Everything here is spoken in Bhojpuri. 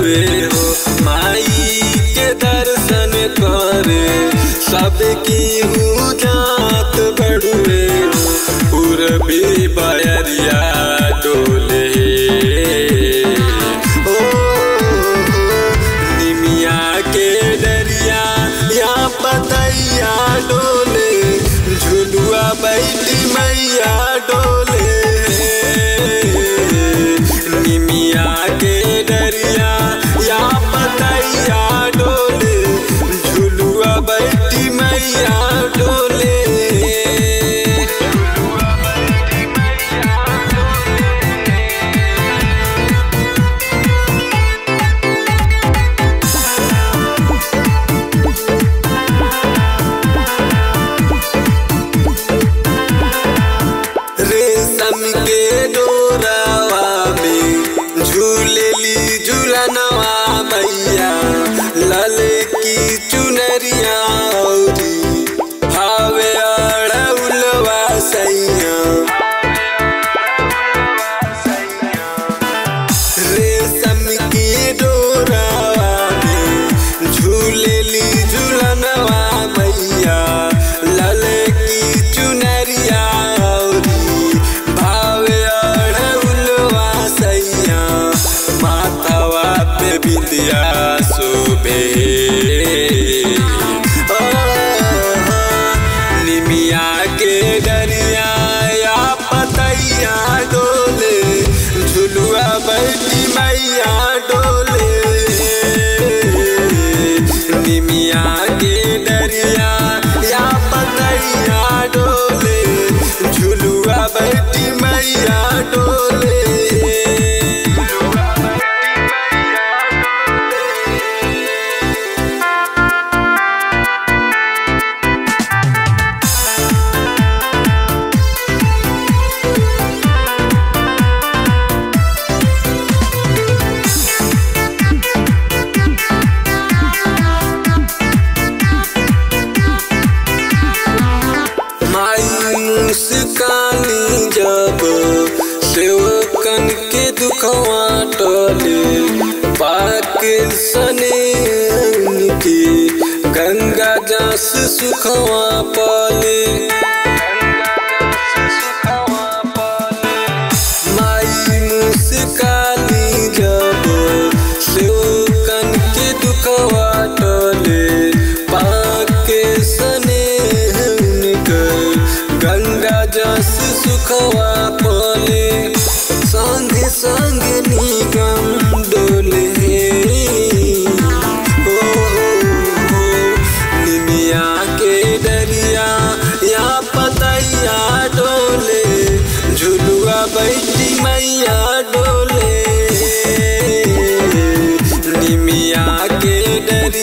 बड़ुए हो, माई के दर्शन करे सबकी हूँ जात बड़ुए हो। पूरबी बयरिया डोले ओ निमिया के डरिया या पतैया डोले, झुलुआ बैठी मैया डोले। निमिया के डरिया या पतैया डोले, झुलुआ बैठी मैया डोले। रेशम के डोरावा में झूलेली झूलनवा मैया, लले की चुनरिया औरी भावे अड़उलवा सैया। रेशम की डोरावा में झूलेली झूलनवा मैया, लले की चुनरिया औरी भावे अड़उलवा सैया। माथवा पे बिंदिया शोभे निमिया के डरिया या पतैया डोले, झुलुआ बैठी मैया डोले। निमिया के डरिया या पतैया डोले, झुलुआ बैठी मैया डोले। मुस्कानी जब सेवकन के दुखवा टले, पाके सने उनके गंगा जस सुखवा पाले। माई मुस्कानी जब सेवकन के दुखवा टले, पाके सने गंगा जस सुखवा पाले। संगे संगे निगम डोले निमिया के डरिया या पतैया डोले, झुलुआ बैठी मैया डोले। निमिया के डरिया